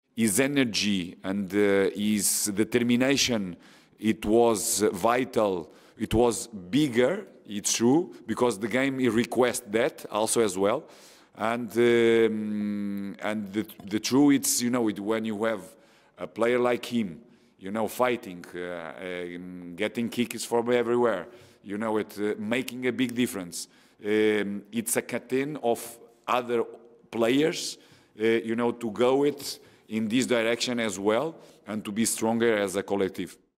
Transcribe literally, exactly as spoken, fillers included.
his energy and uh, his determination, it was vital. It was bigger, it's true, because the game requests that also as well. And um, and the, the true, it's, you know, it, when you have a player like him, you know, fighting, uh, uh, getting kicks from everywhere, you know, it uh, making a big difference. Um, it's a curtain of other players, uh, you know, to go it in this direction as well and to be stronger as a collective.